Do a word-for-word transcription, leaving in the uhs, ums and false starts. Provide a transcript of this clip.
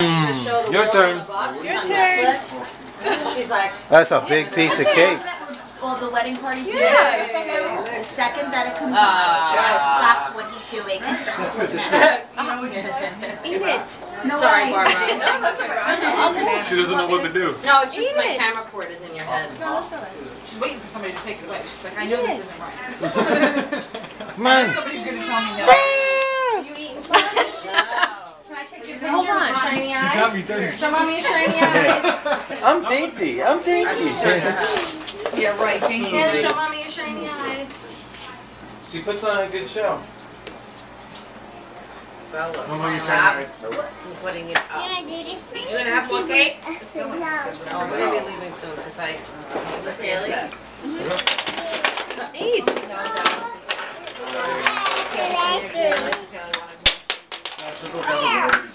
Mm. Your turn. Your turn. She's like, that's a big piece of cake. Well, the wedding party's yeah. The second that it comes uh, out, Jared stops what he's doing and starts flipping at it. You know what you like? Eat it. No sorry, way. Barbara. No, that's alright. She doesn't know what to do. No, it's just Eat my it. camera cord is in your head. No, that's alright. She's waiting for somebody to take it away. She's like, I know this isn't right. Come on. Somebody's gonna tell me no. Are you eating pie? Can I take your picture? Hold on. Shiny You eyes. got me dirty. Show mommy your shiny eyes. I'm dainty. I'm dainty. Yeah, right. Thank you. Yeah, show mommy your shiny eyes. She puts on a good show. Someone you shine eyes. Putting it up. You gonna have one cake? Oh, we're gonna be leaving soon because I was Haley. Eat. She'll go down the road.